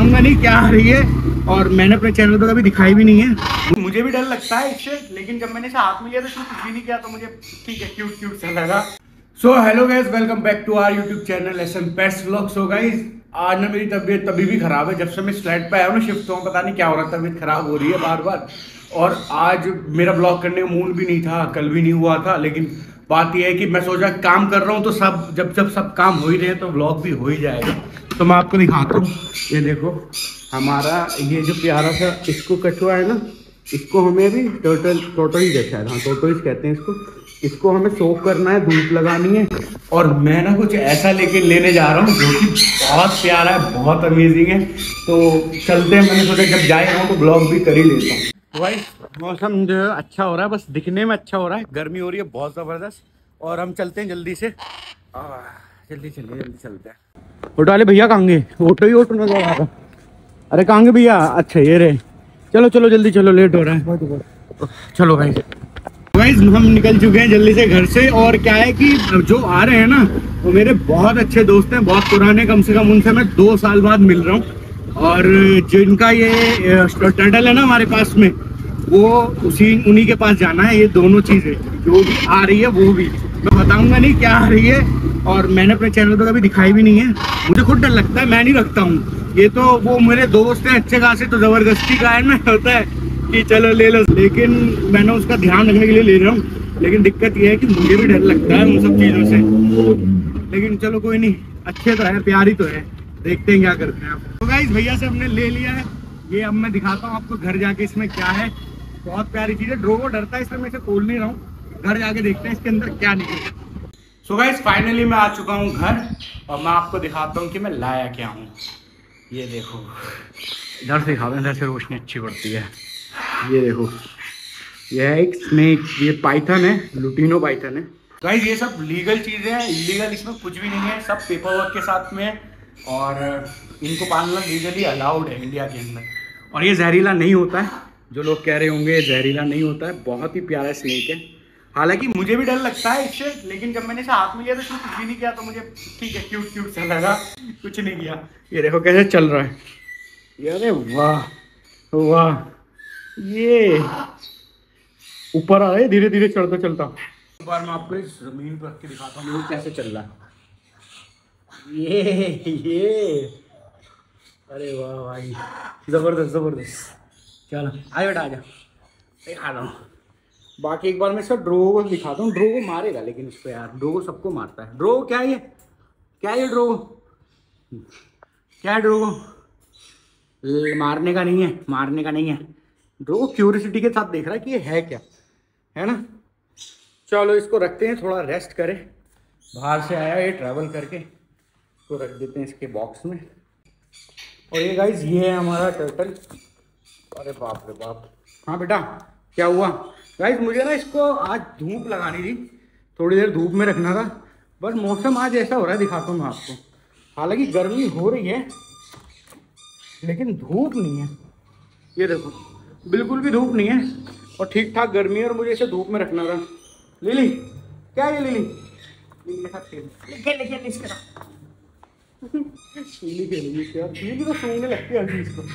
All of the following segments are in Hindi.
बताऊंगा नहीं क्या आ रही है, और मैंने अपने चैनल पर कभी दिखाई भी नहीं है। मुझे भी डर लगता है इससे, लेकिन जब मैंने इसे हाथ में लिया तो इसने कुछ भी नहीं किया, तो मुझे ठीक है, क्यूट क्यूट सा लगा। So hello guys, welcome back to our YouTube channel SM pets vlog. So guys, आज ना मेरी तबीयत तभी भी खराब है, जब से मैं फ्लैट पे आया हूँ ना शिफ्ट हूँ, पता नहीं क्या हो रहा है, तबीयत खराब हो रही है बार बार। और आज मेरा ब्लॉग करने का मूड भी नहीं था, कल भी नहीं हुआ था, लेकिन बात यह है कि मैं सोचा काम कर रहा हूँ तो सब जब सब काम हो ही रहे हैं तो व्लॉग भी हो ही जाएगा। तो मैं आपको दिखाता हूँ, ये देखो हमारा ये जो प्यारा सा इसको कछुआ है ना, इसको हमें अभी टोटोइज है शायद, हाँ टोटोइज कहते हैं इसको हमें सोक करना है, धूप लगानी है। और मैं ना कुछ ऐसा लेने जा रहा हूँ जो कि बहुत प्यारा है, बहुत अमेजिंग है। तो चलते हैं, मैंने सोचा जब जाए रहा हूँ तो ब्लॉग भी कर ही लेता हूँ। भाई मौसम जो है अच्छा हो रहा है, बस दिखने में अच्छा हो रहा है, गर्मी हो रही है बहुत ज़बरदस्त। और हम चलते हैं जल्दी से, जल्दी चलते हैं। ऑटो वाले भैया कहाँ गए? ऑटो ही ऑटो नजर आ रहा। अरे कहाँ गए भैया? अच्छा ये रहे, चलो चलो जल्दी चलो, लेट हो रहा है। चलो भाई हम निकल चुके हैं जल्दी से घर से। और क्या है कि जो आ रहे हैं ना वो मेरे बहुत अच्छे दोस्त हैं, बहुत पुराने, कम से कम उनसे मैं 2 साल बाद मिल रहा हूँ। और जिनका ये टर्टल है ना हमारे पास में, वो उन्हीं के पास जाना है। ये दोनों चीज़ें जो भी आ रही है वो भी मैं बताऊंगा नहीं क्या आ रही है, और मैंने अपने चैनल पर कभी दिखाई भी नहीं है। मुझे खुद डर लगता है, मैं नहीं रखता हूँ। ये तो वो मेरे दोस्त हैं अच्छे खासे, तो जबरदस्ती का है ना होता है कि चलो ले लो, लेकिन मैंने उसका ध्यान रखने के लिए ले रहा हूँ। लेकिन दिक्कत ये है कि मुझे भी डर लगता है उन सब चीज़ों से, लेकिन चलो कोई नहीं, अच्छे तो है, प्यारी तो है, देखते हैं क्या करते हैं आप। तो गाइस भैया से हमने ले लिया है ये, अब मैं दिखाता हूँ आपको घर जाके इसमें क्या है। बहुत प्यारी चीज़ है, ड्रोगो डरता है इसमें, मैं इसे खोल नहीं रहा हूँ, घर जाके देखते हैं इसके अंदर क्या निकले। सो गाइस फाइनली मैं आ चुका हूँ घर, और मैं आपको दिखाता हूँ कि मैं लाया क्या हूँ। ये देखो, इधर से दिखाता हूँ, इधर से रोशनी अच्छी पड़ती है। ये देखो, यह है एक स्नेक, ये पाइथन है, लुटिनो पाइथन है। गाइस ये सब लीगल चीज़ें हैं, इलीगल इसमें कुछ भी नहीं है, सब पेपर वर्क के साथ में है। और इनको पालना लीगली अलाउड है इंडिया के अंदर। और ये जहरीला नहीं होता है, जो लोग कह रहे होंगे ये जहरीला नहीं होता है, बहुत ही प्यारा स्नेक है। हालांकि मुझे भी डर लगता है इससे, लेकिन जब मैंने इसे हाथ में लिया तो इसने कुछ भी नहीं किया, तो मुझे ठीक है, क्यूट क्यूट सा लगा, कुछ नहीं किया। ये देखो कैसे चल रहा है, अरे वाह वाह, ये ऊपर आ रहा है धीरे धीरे चढ़ता चलता। एक बार मैं आपको इस जमीन पर रख के दिखाता हूँ कैसे चल रहा है। ये अरे वाह भाई, जबरदस्त जबरदस्त। चलो आ बेटा, आ जा, दिखा रहा हूँ। बाकी एक बार मैं इसका ड्रोगो को दिखाता हूँ। ड्रोगो मारेगा लेकिन इसको यार, ड्रोगो सबको मारता है। ड्रोगो क्या है ये, क्या है ये ड्रोगो, क्या है ड्रोगो? मारने का नहीं है, मारने का नहीं है। ड्रोगो क्यूरियोसिटी के साथ देख रहा है कि ये है क्या, है ना। चलो इसको रखते हैं, थोड़ा रेस्ट करे, बाहर से आया ये ट्रैवल करके, तो रख देते हैं इसके बॉक्स में। और ये गाइस ये है हमारा टर्टल। अरे बाप रे बाप, हाँ बेटा क्या हुआ? गाइस मुझे ना इसको आज धूप लगानी थी, थोड़ी देर धूप में रखना था, बस मौसम आज ऐसा हो रहा है, दिखाता हूँ मैं आपको। हालांकि गर्मी हो रही है लेकिन धूप नहीं है, ये देखो बिल्कुल भी धूप नहीं है, और ठीक ठाक गर्मी है, और मुझे इसे धूप में रखना था। लिली क्या है ये? लिली के साथ खेल, इसके साथ लिली खेलेगी क्या? लिली तो सूंघने लगती है हर चीज को।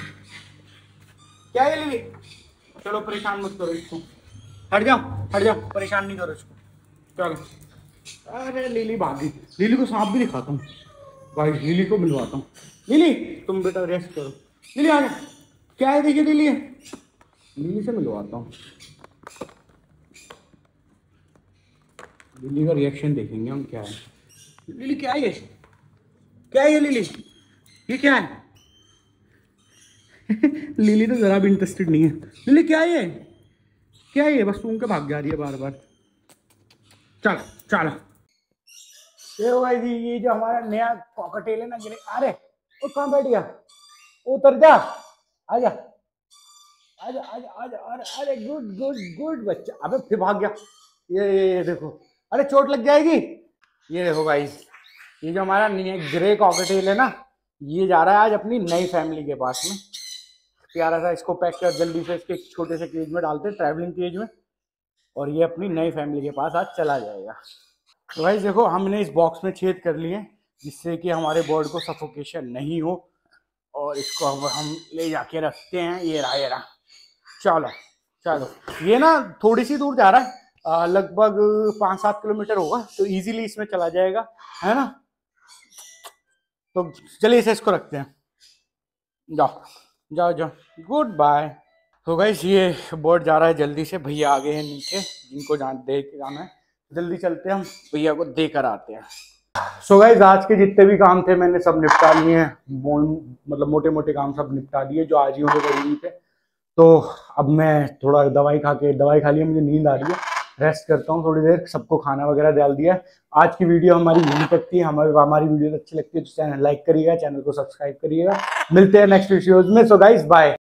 क्या है लिली? चलो परेशान मत करो इसको, हट जाओ, परेशान नहीं करो इसको, चलो। अरे लिली भागी, लिली को सांप भी दिखाता हूँ भाई, लिली को मिलवाता हूँ। लिली तुम बेटा रेस्ट करो, लिली आ जा, क्या है देखिए लिली है, लिली से मिलवाता हूँ। लिली का रिएक्शन देखेंगे हम, क्या है लिली, क्या है ये, क्या है ये लिली, ये क्या है? लिली तो जरा भी इंटरेस्टेड नहीं है। लिली क्या है ये, क्या है ये? बस सूंघ के भाग जा रही है बार बार। चलो चलो, ये भाई जी, ये जो हमारा नया कॉकटेल है ना, गिरे, अरे वो कहाँ बैठ गया, उतर जा, आजा आजा आजा आजा, अरे गुड गुड गुड बच्चा। अबे फिर भाग गया, ये देखो, अरे चोट लग जाएगी। ये देखो गाइस, ये जो हमारा ग्रे कॉकटेल है ना, ये जा रहा है आज अपनी नई फैमिली के पास में। प्यारा सा इसको पैक कर जल्दी से इसके छोटे से केज में डालते, ट्रैवलिंग केज में, और ये अपनी नई फैमिली के पास आज चला जाएगा। तो भाई देखो, हमने इस बॉक्स में छेद कर लिए जिससे कि हमारे बर्ड को सफोकेशन नहीं हो, और इसको अब हम ले जाके रखते हैं। ये रहा। चलो चलो, ये ना थोड़ी सी दूर जा रहा है, लगभग 5-7 किलोमीटर होगा, तो इजीली इसमें चला जाएगा, है ना। तो चलिए इसे इसको रखते हैं। जाओ जाओ जाओ, गुड बाय। तो गाइस ये बोट जा रहा है जल्दी से, भैया आ गए हैं नीचे जिनको दे के जाना है, जल्दी चलते हैं हम भैया को देकर आते हैं। सो गाइस आज के जितने भी काम थे मैंने सब निपटा लिए हैं, मतलब मोटे मोटे काम सब निपटा दिए जो आज ही मुझे जरूरी थे। तो अब मैं थोड़ा दवाई खा लिया, मुझे नींद आ रही है, रेस्ट करता हूँ थोड़ी देर। सबको खाना वगैरह डाल दिया। आज की वीडियो हमारी यहीं तक थी। हमारी वीडियो अच्छी लगती है तो चैनल लाइक करिएगा, चैनल को सब्सक्राइब करिएगा। मिलते हैं नेक्स्ट वीडियोज में। So guys bye.